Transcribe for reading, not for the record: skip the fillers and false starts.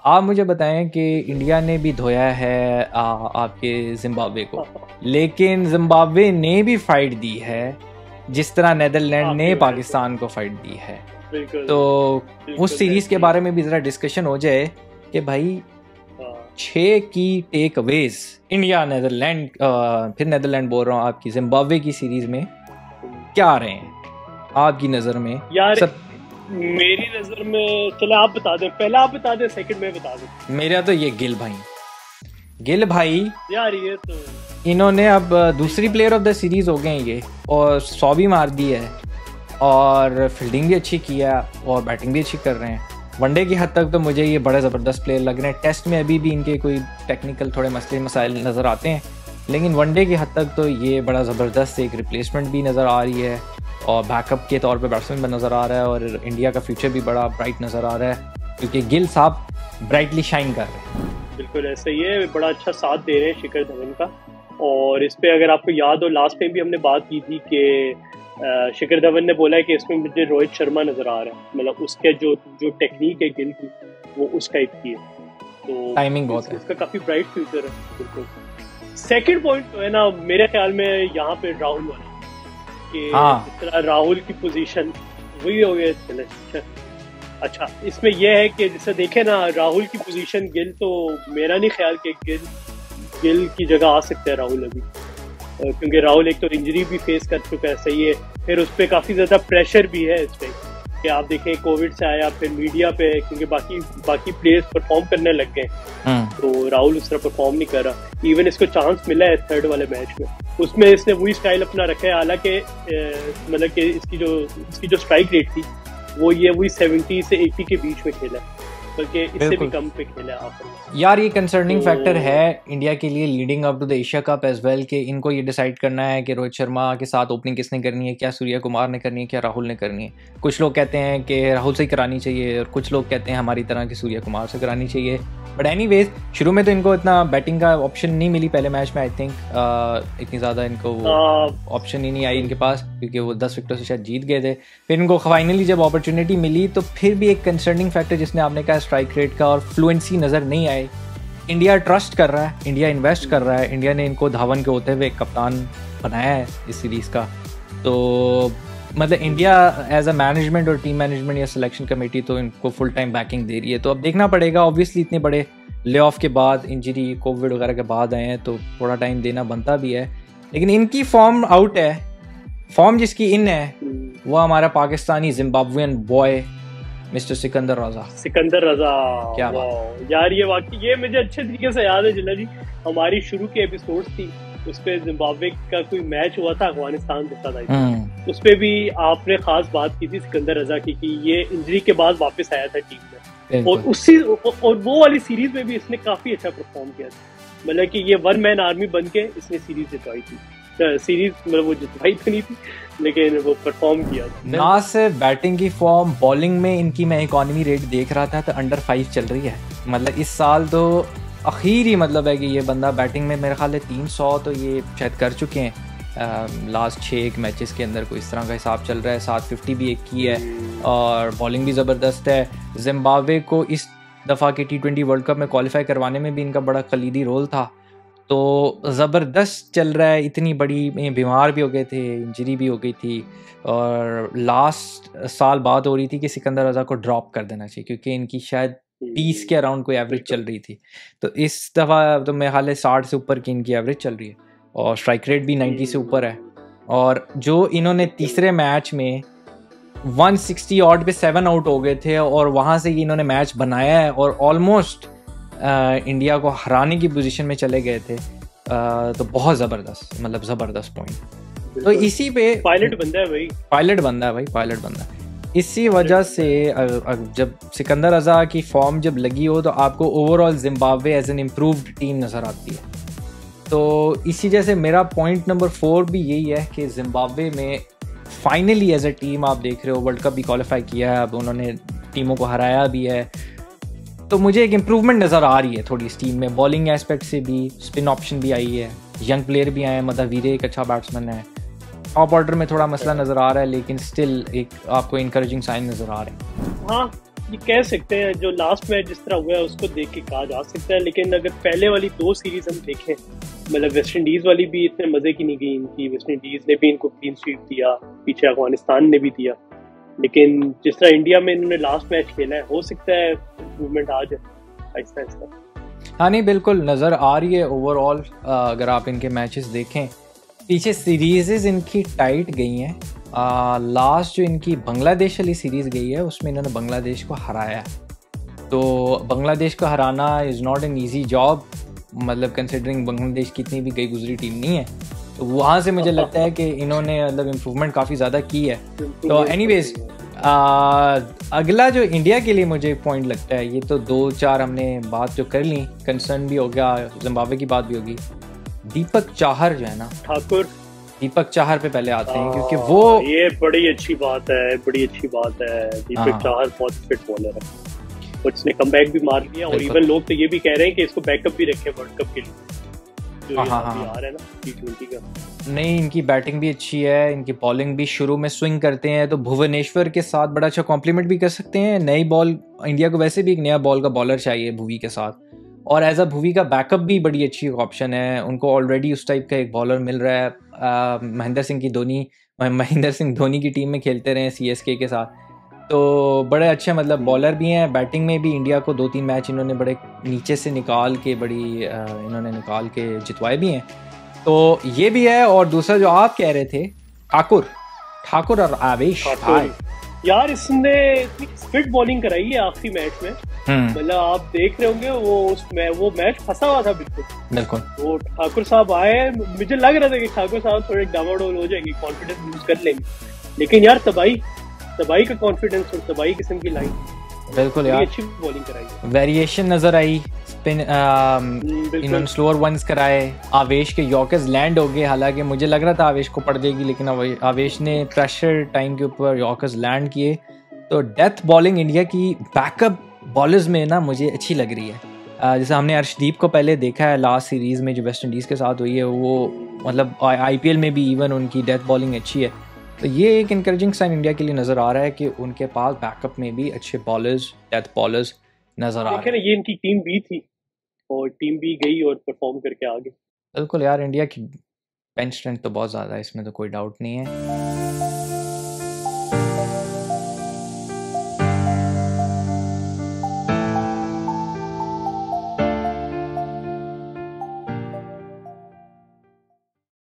आप मुझे बताएं कि इंडिया ने भी धोया है आपके जिम्बाब्वे को, लेकिन जिम्बाब्वे ने भी फाइट दी है जिस तरह नेदरलैंड ने पाकिस्तान को फाइट दी है। तो उस सीरीज के बारे में भी जरा डिस्कशन हो जाए कि भाई 6 की टेक अवेज इंडिया नेदरलैंड, फिर नेदरलैंड बोल रहा हूँ, आपकी जिम्बाब्वे की सीरीज में क्या आ रहे हैं आपकी नजर में? यार मेरी नजर में, चले आप बता दें, पहले आप बता दें, सेकंड में बता दें। मेरा तो ये गिल भाई यार ये तो इन्होंने अब दूसरी प्लेयर ऑफ द सीरीज हो गए हैं ये, और 100 भी मार दी है और फील्डिंग भी अच्छी किया और बैटिंग भी अच्छी कर रहे हैं। वनडे की हद तक तो मुझे ये बड़े ज़बरदस्त प्लेयर लग रहे हैं। टेस्ट में अभी भी इनके कोई टेक्निकल थोड़े मसले मसाइल नज़र आते हैं, लेकिन वनडे की हद तक तो ये बड़ा ज़बरदस्त एक रिप्लेसमेंट भी नज़र आ रही है और बैकअप के तौर पे बैट्समैन भी नज़र आ रहा है, और इंडिया का फ्यूचर भी बड़ा ब्राइट नज़र आ रहा है क्योंकि गिल साहब ब्राइटली शाइन कर रहे हैं। बिल्कुल ऐसा ही है, बड़ा अच्छा साथ दे रहे हैं शिखर धवन का। और इस पे अगर आपको याद हो, लास्ट टाइम भी हमने बात की थी कि शिखर धवन ने बोला है कि इसमें मुझे रोहित शर्मा नज़र आ रहा है, मतलब उसके जो टेक्निक है गिल की वो उस टाइप की है, तो टाइमिंग बहुत है, इसका काफ़ी ब्राइट फ्यूचर है। बिल्कुल। सेकंड पॉइंट तो है ना मेरे ख्याल में यहाँ पे राहुल वाला कि जिस तरह राहुल की पोजीशन वही हो गया सिलेक्शन। अच्छा, इसमें यह है कि जैसे देखे ना राहुल की पोजीशन गिल, तो मेरा नहीं ख्याल कि गिल की जगह आ सकता है राहुल अभी, क्योंकि राहुल एक तो इंजरी भी फेस कर चुका है, सही है, फिर उस पर काफ़ी ज़्यादा प्रेशर भी है इस पर कि आप देखें कोविड से आया, फिर मीडिया पे, क्योंकि बाकी प्लेयर्स परफॉर्म करने लग गए, तो राहुल उस तरह परफॉर्म नहीं कर रहा। इवन इसको चांस मिला है थर्ड वाले मैच में, उसमें इसने वही स्टाइल अपना रखा है, हालांकि मतलब कि इसकी जो स्ट्राइक रेट थी वो ये वही 70 से 80 के बीच में खेला है, बल्कि इससे भी कम पे खेला है आप। यार ये कंसर्निंग फैक्टर है इंडिया के लिए leading up to the Asia Cup as well, कि इनको ये डिसाइड करना है कि रोहित शर्मा के साथ ओपनिंग किसने करनी है, क्या सूर्या कुमार ने करनी है, क्या राहुल ने करनी है। कुछ लोग कहते हैं कि राहुल से ही करानी चाहिए और कुछ लोग कहते हैं हमारी तरह कि सूर्या कुमार से करानी चाहिए। बट एनीवेज शुरू में तो इनको इतना बैटिंग का ऑप्शन नहीं मिली पहले मैच में, आई थिंक इतनी ज़्यादा इनको ऑप्शन ही नहीं आई इनके पास, क्योंकि वो 10 विकेटों से शायद जीत गए थे। फिर इनको फाइनली जब अपॉर्चुनिटी मिली तो फिर भी एक कंसर्निंग फैक्टर जिसने आपने कहा स्ट्राइक रेट का और फ्लुएंसी नज़र नहीं आई। इंडिया ट्रस्ट कर रहा है, इंडिया इन्वेस्ट कर रहा है, इंडिया ने इनको धावन के होते हुए कप्तान बनाया है इस सीरीज़ का, तो मतलब इंडिया एज अ मैनेजमेंट और टीम मैनेजमेंट या सिलेक्शन कमेटी तो इनको फुल टाइम बैकिंग दे रही है। तो अब देखना पड़ेगा, ऑब्वियसली इतने बड़े ले ऑफ के बाद, इंजरी कोविड वगैरह के बाद आए हैं तो थोड़ा टाइम देना बनता भी है, लेकिन इनकी फॉर्म आउट है, फॉर्म जिसकी इन है वो हमारा Pakistani Zimbabwean boy mister Sikandar Raza. क्या बात यार, ये वाकई ये मुझे अच्छे तरीके से याद है जिला जी, हमारी शुरू की एपिसोड्स थी उस पे जिम्बाब्वे का कोई मैच हुआ था अफगानिस्तान के साथ, उस पे भी आपने खास बात की थी सिकंदर रजा की कि ये इंजरी के बाद वापस आया था टीम में, और वो वाली सीरीज में भी इसने काफी अच्छा परफॉर्म किया था, मतलब कि ये वन मैन आर्मी बन के इसने सीरीज जितवाई थी। सीरीज मतलब वो जितवाई तो नहीं थी, लेकिन वो परफॉर्म किया ना। सिर्फ बैटिंग की फॉर्म, बॉलिंग में इनकी मैं इकोनॉमी रेट देख रहा था तो अंडर 5 चल रही है, मतलब इस साल तो आखिर ही मतलब है कि ये बंदा बैटिंग में मेरे ख्याल है 300 तो ये शायद कर चुके हैं लास्ट 6 मैचेस के अंदर, कोई इस तरह का हिसाब चल रहा है। 750 भी एक की है और बॉलिंग भी ज़बरदस्त है। जिम्बाब्वे को इस दफ़ा के T20 वर्ल्ड कप में क्वालिफाई करवाने में भी इनका बड़ा कलीदी रोल था, तो ज़बरदस्त चल रहा है। इतनी बड़ी बीमार भी हो गए थे, इंजरी भी हो गई थी, और लास्ट साल बात हो रही थी कि सिकंदर रजा को ड्रॉप कर देना चाहिए क्योंकि इनकी शायद 30 के अराउंड कोई एवरेज चल रही थी, तो इस दफ़ा तो मेरे ख्याल है 60 से ऊपर की इनकी एवरेज चल रही है और स्ट्राइक रेट भी 90 से ऊपर है। और जो इन्होंने तीसरे मैच में 160 ऑड पे 7 आउट हो गए थे और वहाँ से इन्होंने मैच बनाया है और ऑलमोस्ट इंडिया को हराने की पोजीशन में चले गए थे, तो बहुत ज़बरदस्त, मतलब ज़बरदस्त पॉइंट। तो इसी पे पायलट बंदा है भाई। इसी वजह से जब सिकंदर रजा की फॉर्म जब लगी हो तो आपको overall Zimbabwe as an improved team नज़र आती है। तो इसी जैसे मेरा पॉइंट नंबर 4 भी यही है कि जिम्बाब्वे में फाइनली एज ए टीम आप देख रहे हो वर्ल्ड कप भी क्वालिफाई किया है, अब उन्होंने टीमों को हराया भी है, तो मुझे एक इम्प्रूवमेंट नज़र आ रही है थोड़ी इस टीम में। बॉलिंग एस्पेक्ट से भी, स्पिन ऑप्शन भी आई है, यंग प्लेयर भी आए हैं, मतलब वीरे एक अच्छा बैट्समैन है, टॉप ऑर्डर में थोड़ा मसला नज़र आ रहा है, लेकिन स्टिल एक आपको इनकरेजिंग साइन नज़र आ रहे हैं। हाँ, ये कह सकते हैं जो लास्ट मैच जिस तरह हुआ है उसको देख के कहा जा सकता है, लेकिन अगर पहले वाली 2 सीरीज हम देखें, मतलब वेस्ट इंडीज वाली भी इतने मजे की नहीं गई इनकी, वेस्ट इंडीज ने भी इनको क्लीन स्वीप दिया, पीछे अफगानिस्तान ने भी दिया, लेकिन जिस तरह इंडिया में इन्होंने लास्ट मैच खेला है हो सकता है इम्प्रूवमेंट आ जाए आहिस्ता आहिस्ता। हाँ नहीं बिल्कुल नज़र आ रही है ओवरऑल। अगर आप इनके मैचेस देखें पीछे सीरीज़ इनकी टाइट गई हैं। लास्ट जो इनकी बांग्लादेश वाली सीरीज़ गई है उसमें इन्होंने बांग्लादेश को हराया, तो बांग्लादेश को हराना is not an easy job, मतलब कंसिडरिंग बांग्लादेश की इतनी भी गई गुजरी टीम नहीं है, तो वहाँ से मुझे लगता है कि इन्होंने मतलब इम्प्रूवमेंट काफ़ी ज़्यादा की है। तो एनीवेज अगला जो इंडिया के लिए मुझे पॉइंट लगता है, ये तो 2-4 हमने बात जो कर ली, कंसर्न भी हो गया, जिम्बाब्वे की बात भी होगी। दीपक चाहर जो है ना, दीपक चाहर पे पहले आते हैं क्योंकि वो ये बड़ी अच्छी बात है, बड़ी अच्छी बात है। दीपक चाहर बहुत फिट बॉलर है, उसने कमबैक भी मार लिया और इवन लोग तो ये भी कह रहे हैं कि इसको बैकअप भी रखे वर्ल्ड कप के लिए जो आ रहा है ना T20 का। नहीं इनकी बैटिंग भी अच्छी है, इनकी बॉलिंग भी शुरू में स्विंग करते हैं, तो भुवनेश्वर के साथ बड़ा अच्छा कॉम्प्लीमेंट भी कर सकते हैं। नई बॉल इंडिया को वैसे भी एक नया बॉल का बॉलर चाहिए भुवी के साथ, और एज अ भुवी का बैकअप भी बड़ी अच्छी ऑप्शन है। उनको ऑलरेडी उस टाइप का एक बॉलर मिल रहा है, महेंद्र सिंह धोनी की टीम में खेलते रहे CSK के साथ, तो बड़े अच्छे मतलब बॉलर भी हैं। बैटिंग में भी इंडिया को 2-3 मैच इन्होंने बड़े नीचे से निकाल के इन्होंने निकाल के जितवाए भी हैं, तो ये भी है। और दूसरा जो आप कह रहे थे ठाकुर और आवेश यार, इसने फिट बॉलिंग कराई है आखिरी मैच में, मतलब आप देख रहे होंगे वो मैच फंसा हुआ था बिल्कुल। वो ठाकुर साहब आए, मुझे लग रहा था कि ठाकुर साहब थोड़े डामाडोल हो जाएंगे, कॉन्फिडेंस लूज कर लेंगे, लेकिन यार तबाही का कॉन्फिडेंस और तबाही किस्म की लाइन, बिल्कुल यार अच्छी बॉलिंग कराई, वेरिएशन नजर आई, स्पिन इन्होंने स्लोअर वंस कराए, आवेश के यॉर्कर्स लैंड हो गए, हालांकि मुझे लग रहा था आवेश को पड़ जाएगी, लेकिन आवेश ने प्रेशर टाइम के ऊपर यॉर्कर्स लैंड किए। तो डेथ बॉलिंग इंडिया की बैकअप बॉलर्स में ना मुझे अच्छी लग रही है। जैसे हमने अर्शदीप को पहले देखा है लास्ट सीरीज़ में जो वेस्ट इंडीज़ के साथ हुई है, वो मतलब IPL में भी इवन उनकी डेथ बॉलिंग अच्छी है, तो ये एक इनकरेजिंग साइन इंडिया के लिए नज़र आ रहा है कि उनके पास बैकअप में भी अच्छे बॉलर्स, डेथ बॉलर्स नज़र आ रहे हैं। ये इनकी टीम बी थी और टीम बी गई और परफॉर्म करके आ गई। बिल्कुल यार, इंडिया की बेंच स्ट्रेंथ तो बहुत ज़्यादा है, इसमें तो कोई डाउट नहीं है।